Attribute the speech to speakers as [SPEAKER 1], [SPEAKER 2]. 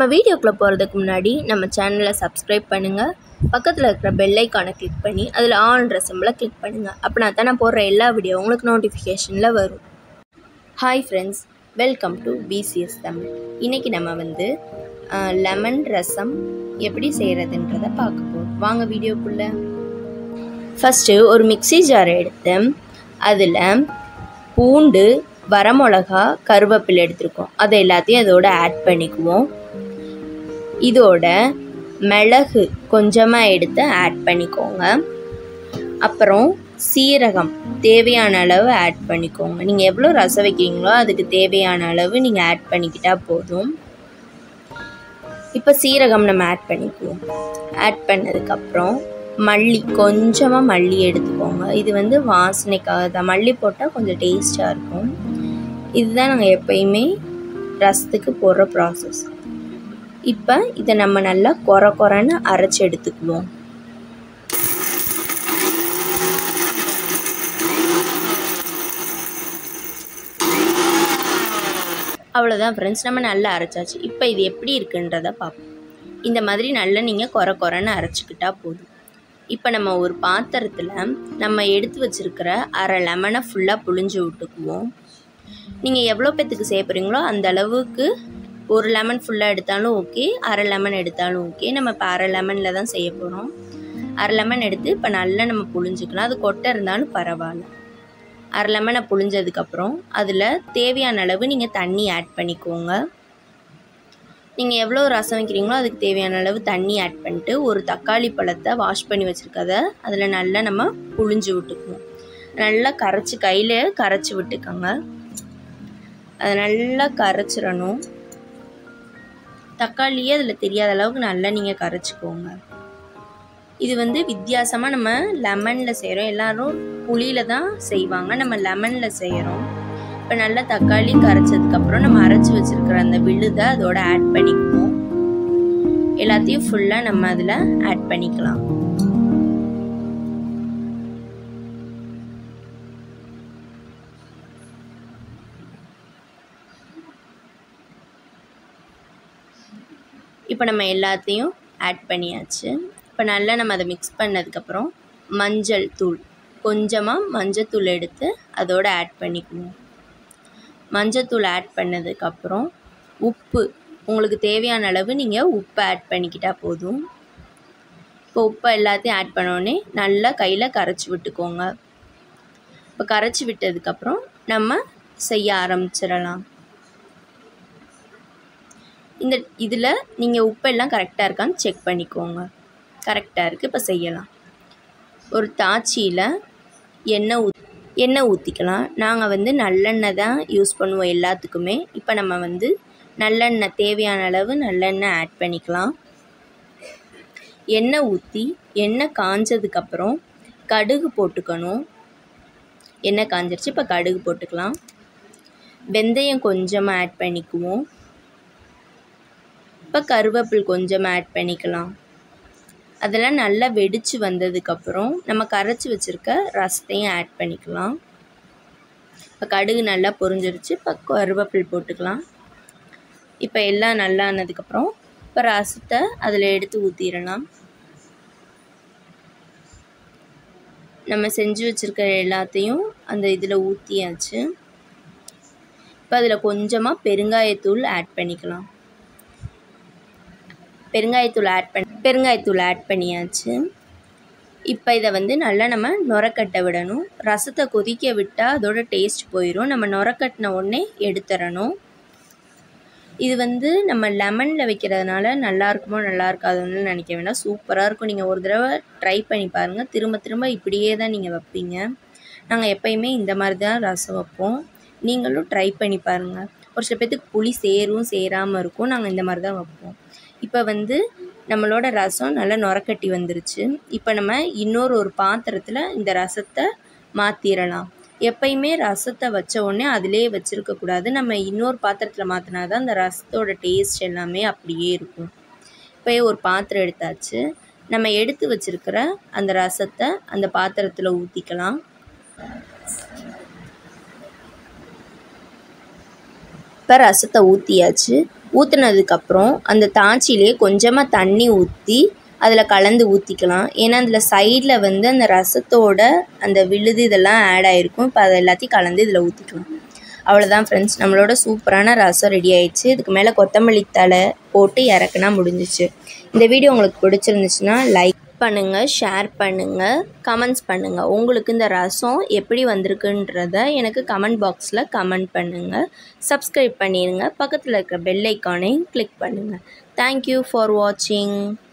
[SPEAKER 1] வீடியோக்குள்ள போகிறதுக்கு முன்னாடி நம்ம சேனலை சப்ஸ்கிரைப் பண்ணுங்கள். பக்கத்தில் இருக்கிற பெல் ஐக்கானை கிளிக் பண்ணி அதில் ஆல்ன்ற சிம்பிளை கிளிக் பண்ணுங்கள். அப்படின்னா தான் நான் போடுற எல்லா வீடியோ உங்களுக்கு நோட்டிஃபிகேஷனில் வரும். Hi friends, welcome to PCS Tamil. இன்றைக்கி நம்ம லெமன் ரசம் எப்படி செய்கிறதுன்றதை பார்க்க போகிறோம். வாங்க வீடியோக்குள்ளே. ஃபஸ்ட்டு ஒரு மிக்ஸி ஜாரை எடுத்து அதில் பூண்டு, வரமிளகா, கருவேப்பிலை எடுத்துருக்கோம். அதை எல்லாத்தையும் அதோட ஆட் பண்ணிக்குவோம். இதோட மிளகு கொஞ்சமாக எடுத்து ஆட் பண்ணிக்கோங்க. அப்புறம் சீரகம் தேவையான அளவு ஆட் பண்ணிக்கோங்க. நீங்கள் எவ்வளோ ரசம் வைக்கிறீங்களோ அதுக்கு தேவையான அளவு நீங்கள் ஆட் பண்ணிக்கிட்டால் போதும். இப்போ சீரகம் நம்ம ஆட் பண்ணிக்குவோம். ஆட் பண்ணதுக்கப்புறம் மல்லி, கொஞ்சமாக மல்லி எடுத்துக்கோங்க. இது வாசனைக்காக தான். மல்லி போட்டால் கொஞ்சம் டேஸ்ட்டாக இருக்கும். இதுதான் நாங்கள் எப்பயுமே ரசத்துக்கு போடுற ப்ராசஸ். இப்போ இதை நம்ம நல்லா கொரன்னு அரைச்சி எடுத்துக்குவோம். அவ்வளோதான் ஃப்ரெண்ட்ஸ், நம்ம நல்லா அரைச்சாச்சு. இப்போ இது எப்படி இருக்குன்றதை பார்ப்போம். இந்த மாதிரி நல்லா நீங்கள் கொரன்னு அரைச்சிக்கிட்டா போதும். இப்போ நம்ம ஒரு பாத்திரத்தில் நம்ம எடுத்து வச்சுருக்கிற அரை லெமனை ஃபுல்லாக புழிஞ்சு விட்டுக்குவோம். நீங்கள் எவ்வளோ பேத்துக்கு செய்ய போகிறீங்களோ அந்த அளவுக்கு ஒரு லெமன் ஃபுல்லாக எடுத்தாலும் ஓகே, அரை லெமன் எடுத்தாலும் ஓகே. நம்ம இப்போ அரை லெமனில் தான் செய்ய போகிறோம். அரை லெமன் எடுத்து இப்போ நல்லா நம்ம புழிஞ்சிக்கலாம். அது கொட்டை இருந்தாலும் பரவாயில்ல. அரை லெமனை புழிஞ்சதுக்கப்புறம் அதில் தேவையான அளவு நீங்கள் தண்ணி ஆட் பண்ணிக்கோங்க. நீங்கள் எவ்வளோ ரசம் வைக்கிறீங்களோ அதுக்கு தேவையான அளவு தண்ணி ஆட் பண்ணிட்டு ஒரு தக்காளி பழத்தை வாஷ் பண்ணி வச்சுருக்கதை அதில் நல்லா நம்ம புழிஞ்சு விட்டுக்குவோம். நல்லா கையில் கரைச்சி விட்டுக்கோங்க. அதை நல்லா கரைச்சிடணும். தக்காளியே அதில் தெரியாத அளவுக்கு நல்லா நீங்கள் கரைச்சிக்கோங்க. இது வித்தியாசமாக நம்ம லெமனில் செய்கிறோம். எல்லோரும் புளியில் தான் செய்வாங்க, நம்ம லெமனில் செய்கிறோம். இப்போ நல்லா தக்காளி கரைச்சதுக்கப்புறம் நம்ம அரைச்சி வச்சுருக்கிற அந்த விழுதை அதோட ஆட் பண்ணிக்குவோம். எல்லாத்தையும் ஃபுல்லாக நம்ம அதில் ஆட் பண்ணிக்கலாம். இப்போ நம்ம எல்லாத்தையும் ஆட் பண்ணியாச்சு. இப்போ நல்லா நம்ம அதை மிக்ஸ் பண்ணதுக்கப்புறம் மஞ்சள் தூள், கொஞ்சமாக மஞ்சத்தூள் எடுத்து அதோடு ஆட் பண்ணிக்குவோம். மஞ்சத்தூள் ஆட் பண்ணதுக்கப்புறம் உப்பு, உங்களுக்கு தேவையான அளவு நீங்கள் உப்பு ஆட் பண்ணிக்கிட்டால் போதும். இப்போ உப்பை எல்லாத்தையும் ஆட் பண்ணோடனே நல்லா கையில் கரைச்சி விட்டுக்கோங்க. இப்போ கரைச்சி விட்டதுக்கப்புறம் நம்ம செய்ய ஆரம்பிச்சிடலாம். இதில் நீங்கள் உப்பெல்லாம் கரெக்டாக இருக்கான்னு செக் பண்ணிக்கோங்க. கரெக்டாக இருக்குது. இப்போ செய்யலாம். ஒரு தாச்சியில் எண்ணெய் ஊற்றிக்கலாம். நாங்கள் நல்லெண்ணெய் தான் யூஸ் பண்ணுவோம் எல்லாத்துக்குமே. இப்போ நம்ம நல்லெண்ணெய் தேவையான அளவு நல்லெண்ணெய் ஆட் பண்ணிக்கலாம். எண்ணெய் ஊற்றி எண்ணெய் காஞ்சதுக்கப்புறம் கடுகு போட்டுக்கணும். எண்ணெய் காஞ்சிருச்சு, இப்போ கடுகு போட்டுக்கலாம். வெந்தயம் கொஞ்சமாக ஆட் பண்ணிக்குவோம். இப்போ கருவேப்பிலை கொஞ்சமாக ஆட் பண்ணிக்கலாம். அதெல்லாம் நல்லா வெடித்து வந்ததுக்கப்புறம் நம்ம கரைச்சி வச்சுருக்க ரசத்தையும் ஆட் பண்ணிக்கலாம். இப்போ கடுகு நல்லா பொரிஞ்சிருச்சு, இப்போ கருவேப்பிலை போட்டுக்கலாம். இப்போ எல்லாம் நல்லா ஆனதுக்கப்புறம் இப்போ ரசத்தை அதில் எடுத்து ஊற்றிடலாம். நம்ம செஞ்சு வச்சுருக்க எல்லாத்தையும் அந்த இதில் ஊற்றியாச்சு. இப்போ அதில் கொஞ்சமாக பெருங்காயத்தூள் ஆட் பண்ணிக்கலாம். பெருங்காயத்தூள் ஆட் பண்ணியாச்சு. இப்போ இதை நல்லா நம்ம நுரக்கட்ட விடணும். ரசத்தை கொதிக்க விட்டால் அதோட டேஸ்ட் போயிடும். நம்ம நுரக்கட்டின உடனே எடுத்துடணும். இது நம்ம லெமனில் வைக்கிறதுனால நல்லா இருக்குமோ நல்லா இருக்காதுன்னு நினைக்க வேண்டாம். சூப்பராக இருக்கும். நீங்கள் ஒரு தடவை ட்ரை பண்ணி பாருங்கள். திரும்ப திரும்ப இப்படியே தான் நீங்கள் வைப்பீங்க. நாங்கள் எப்பயுமே இந்த மாதிரி தான் ரசம் வைப்போம். நீங்களும் ட்ரை பண்ணி பாருங்கள். ஒரு சில பேர்த்துக்கு புளி சேராமல் இருக்கும். நாங்கள் இந்த மாதிரி தான் வைப்போம். இப்போ நம்மளோட ரசம் நல்லா நுரக்கட்டி வந்துருச்சு. இப்போ நம்ம ஒரு பாத்திரத்தில் இந்த ரசத்தை மாற்றிடலாம். எப்பயுமே ரசத்தை வச்ச உடனே அதிலே வச்சுருக்கக்கூடாது. நம்ம இன்னொரு பாத்திரத்தில் மாற்றினா தான் அந்த ரசத்தோட டேஸ்ட் எல்லாமே அப்படியே இருக்கும். இப்போ ஒரு பாத்திரம் எடுத்தாச்சு. நம்ம எடுத்து வச்சுருக்கிற அந்த ரசத்தை அந்த பாத்திரத்தில் ஊற்றிக்கலாம். இப்போ ரசத்தை ஊற்றியாச்சு. ஊற்றுனதுக்கப்புறம் அந்த தாய்ச்சிலே கொஞ்சமாக தண்ணி ஊற்றி அதில் கலந்து ஊற்றிக்கலாம். ஏன்னா அதில் சைடில் வந்து அந்த ரசத்தோட அந்த விழுது இதெல்லாம் ஆட் ஆகிருக்கும். இப்போ அதை எல்லாத்தையும் கலந்து இதில் ஊற்றிக்கலாம். அவ்வளோதான் ஃப்ரெண்ட்ஸ், நம்மளோட சூப்பரான ரசம் ரெடி ஆயிடுச்சு. இதுக்கு மேலே கொத்தமல்லி தழை போட்டு இறக்குனா முடிஞ்சிச்சு. இந்த வீடியோ உங்களுக்கு பிடிச்சிருந்துச்சுன்னா லைக் பண்ணுங்கள், ஷேர் பண்ணுங்கள், கமெண்ட்ஸ் பண்ணுங்கள். உங்களுக்கு இந்த ரசம் எப்படி வந்திருக்குன்றத எனக்கு கமெண்ட் பாக்ஸில் கமெண்ட் பண்ணுங்கள். சப்ஸ்கிரைப் பண்ணிடுங்க. பக்கத்தில் இருக்கிற பெல் ஐக்கானையும் கிளிக் பண்ணுங்கள். தேங்க்யூ ஃபார் வாட்சிங்.